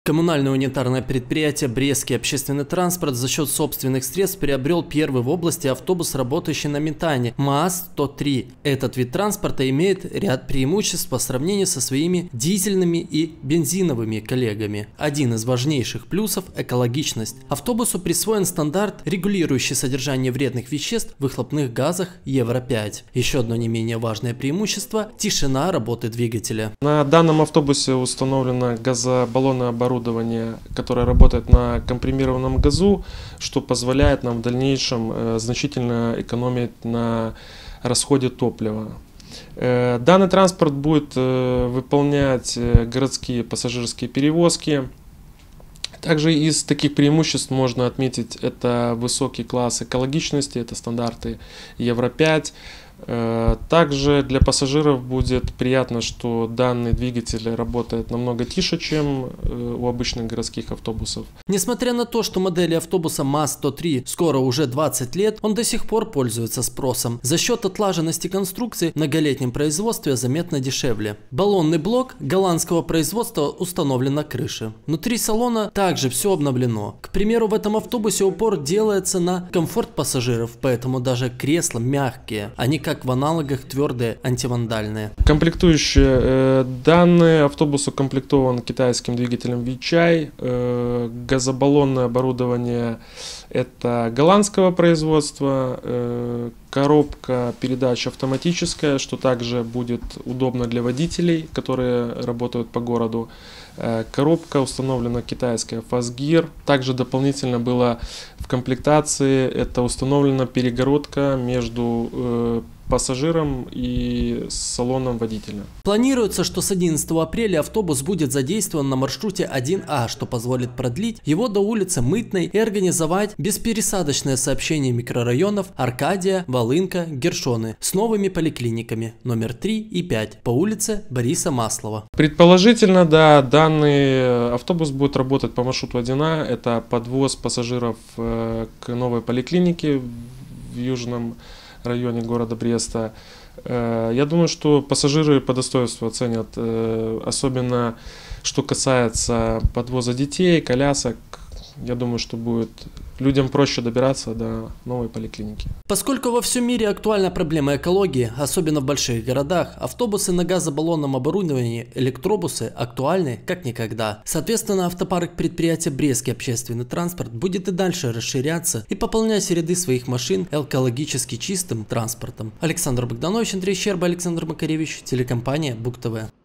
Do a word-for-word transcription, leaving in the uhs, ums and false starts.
Коммунальное унитарное предприятие «Брестский общественный транспорт» за счет собственных средств приобрел первый в области автобус, работающий на метане МАЗ сто три. Этот вид транспорта имеет ряд преимуществ по сравнению со своими дизельными и бензиновыми коллегами. Один из важнейших плюсов – экологичность. Автобусу присвоен стандарт, регулирующий содержание вредных веществ в выхлопных газах евро пять. Еще одно не менее важное преимущество – тишина работы двигателя. На данном автобусе установлено газобаллонное оборудование, оборудование, которое работает на компримированном газу, что позволяет нам в дальнейшем э, значительно экономить на расходе топлива. Э, данный транспорт будет э, выполнять э, городские пассажирские перевозки. Также из таких преимуществ можно отметить это высокий класс экологичности, это стандарты евро пять. Также для пассажиров будет приятно, что данный двигатель работает намного тише, чем у обычных городских автобусов. Несмотря на то, что модели автобуса МАЗ сто три скоро уже двадцать лет, он до сих пор пользуется спросом. За счет отлаженности конструкции в многолетнем производстве заметно дешевле. Баллонный блок голландского производства установлен на крыше. Внутри салона также все обновлено. К примеру, в этом автобусе упор делается на комфорт пассажиров, поэтому даже кресла мягкие, а не как как в аналогах твердые антивандальные. Комплектующие. Данный автобус укомплектован китайским двигателем Weichai. Газобаллонное оборудование это голландского производства. Коробка передач автоматическая, что также будет удобно для водителей, которые работают по городу. Коробка установлена китайская Fastgear. Также дополнительно было в комплектации это установлена перегородка между э, пассажиром и салоном водителя. Планируется, что с одиннадцатого апреля автобус будет задействован на маршруте один А, что позволит продлить его до улицы Мытной и организовать беспересадочное сообщение микрорайонов Аркадия, Волынка, Гершоны с новыми поликлиниками номер три и пять по улице Бориса Маслова. Предположительно, да, данный автобус будет работать по маршруту один А. Это подвоз пассажиров к новой поликлинике в южном районе города Бреста. Я думаю, что пассажиры по достоинству оценят, особенно что касается подвоза детей, колясок. Я думаю, что будет людям проще добираться до новой поликлиники. Поскольку во всем мире актуальна проблема экологии, особенно в больших городах, автобусы на газобаллонном оборудовании, электробусы актуальны как никогда. Соответственно, автопарк предприятия «Брестский общественный транспорт» будет и дальше расширяться и пополнять ряды своих машин экологически чистым транспортом. Александр Богданович, Андрей Щерба, Александр Макаревич, телекомпания БугТV.